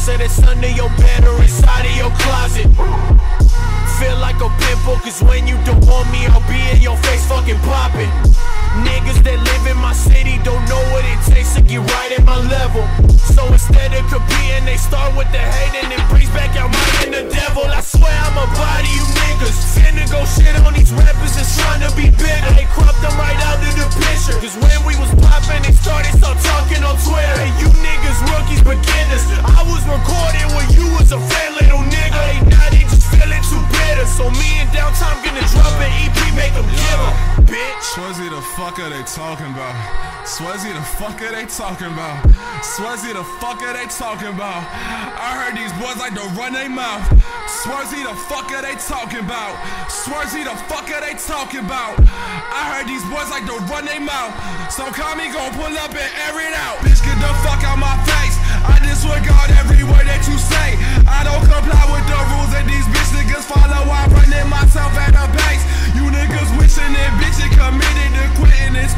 Said it's under your bed or inside of your closet. Feel like a pimple, cause when you don't want me, I'll be in your face fucking popping. Niggas that live in my city don't know what it takes to get right at my level. So instead of competing, they start with the hate and it brings back out my inner devil. I swear I'ma body you niggas. Finna go shit on these rappers that's trying to be bigger. They cropped them right out of the picture, cause when we was popping, they started talking on Twitter. Hey, you niggas rookies, beginners. I was recording when you was a fat little nigga. Hey, now they just feeling too bitter. So me and Downtime gonna drop an EP, make them give them, bitch. Swazzy, the fuck are they talking about? Swazzy, the fuck are they talking about? Swazzy, the fuck are they talking about? I heard these boys like to run their mouth. Swazzy, the fuck are they talking about? Swazzy, the fuck are they talking about? I heard these boys like to run their mouth. So call me, gon' pull up and air it out. Bitch, get the fuck out my face. I disregard every word that you say. I don't comply with the rules that these bitch niggas follow. I'm running myself at a pace. You niggas wishing that bitch committed to quitting and